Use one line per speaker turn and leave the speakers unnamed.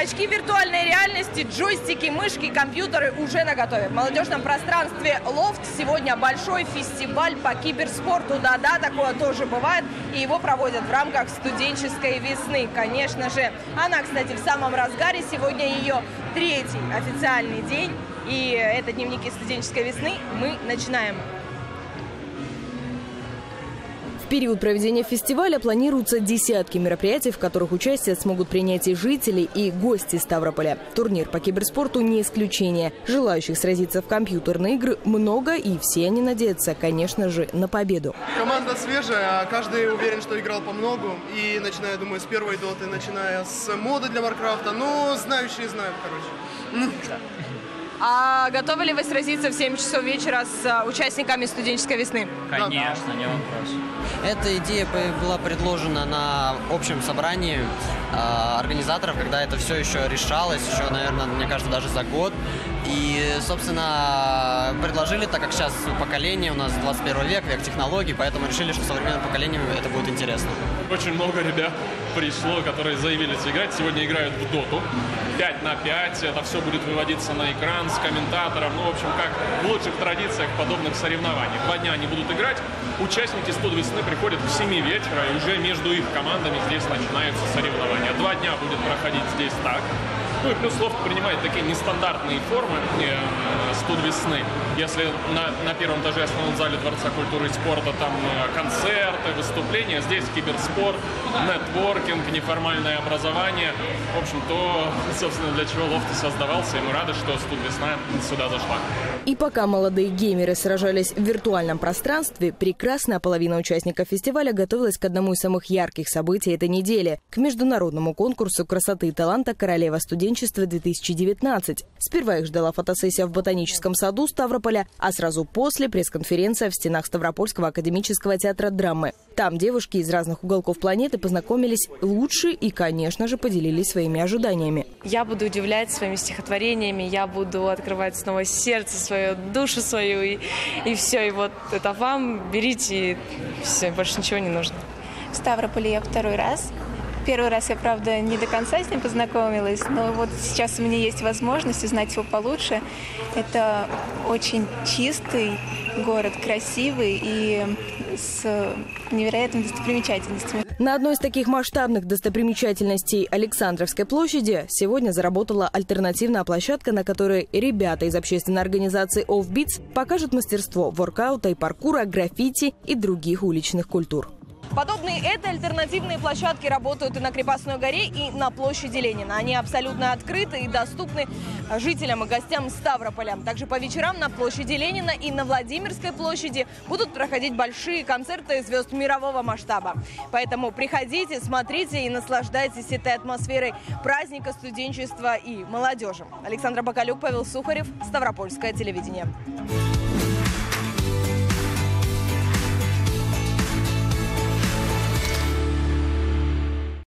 Очки виртуальной реальности, джойстики, мышки, компьютеры уже наготове. В молодежном пространстве «Лофт» сегодня большой фестиваль по киберспорту. Да-да, такое тоже бывает. И его проводят в рамках студенческой весны. Конечно же, она, кстати, в самом разгаре. Сегодня ее 3-й официальный день. И это дневники студенческой весны. Мы начинаем. В период проведения фестиваля планируются десятки мероприятий, в которых участие смогут принять и жители, и гости Ставрополя. Турнир по киберспорту не исключение. Желающих сразиться в компьютерные игры много, и все они надеются, конечно же, на победу.
Команда свежая, каждый уверен, что играл по многу. И начиная, думаю, с первой доты, начиная с моды для Варкрафта. Но знающие знают, короче.
А готовы ли вы сразиться в 7 часов вечера с участниками студенческой весны?
Конечно, не вопрос.
Эта идея была предложена на общем собрании организаторов, когда это все еще решалось, еще, наверное, мне кажется, даже за год. И, собственно, предложили, так как сейчас поколение у нас 21 век, век технологий, поэтому решили, что современному поколению это будет интересно.
Очень много ребят пришло, которые заявились играть. Сегодня играют в доту. 5 на 5. Это все будет выводиться на экран с комментатором. Ну, в общем, как в лучших традициях подобных соревнований. 2 дня они будут играть. Участники студ весны приходят в 7 вечера, и уже между их командами здесь начинаются соревнования. 2 дня будет проходить здесь так. Ну и плюс Лофт принимает такие нестандартные формы студ весны. Если на первом этаже основном зале Дворца культуры и спорта там концерты, выступления, здесь киберспорт, нетворкинг, неформальное образование. В общем, то, собственно, для чего Лофт и создавался, и мы рады, что студ весна сюда зашла.
И пока молодые геймеры сражались в виртуальном пространстве, прекрасная половина участников фестиваля готовилась к одному из самых ярких событий этой недели – к международному конкурсу красоты и таланта «Королева студенчества-2019». Сперва их ждала фотосессия в Ботаническом саду Ставрополя, а сразу после – пресс-конференция в стенах Ставропольского академического театра драмы. Там девушки из разных уголков планеты познакомились лучше и, конечно же, поделились своими ожиданиями.
Я буду удивлять своими стихотворениями, я буду открывать снова сердце свое, душу свою, и все. И вот это вам, берите, и все, больше ничего не нужно.
В Ставрополе я 2-й раз. Первый раз я, правда, не до конца с ним познакомилась, но вот сейчас у меня есть возможность узнать его получше. Это очень чистый город, красивый и с невероятными достопримечательностями.
На одной из таких масштабных достопримечательностей Александровской площади сегодня заработала альтернативная площадка, на которой ребята из общественной организации Offbeats покажут мастерство воркаута и паркура, граффити и других уличных культур. Подобные этой альтернативные площадки работают и на Крепостной горе, и на площади Ленина. Они абсолютно открыты и доступны жителям и гостям Ставрополя. Также по вечерам на площади Ленина и на Владимирской площади будут проходить большие концерты звезд мирового масштаба. Поэтому приходите, смотрите и наслаждайтесь этой атмосферой праздника студенчества и молодежи. Александра Бакалюк, Павел Сухарев, Ставропольское телевидение.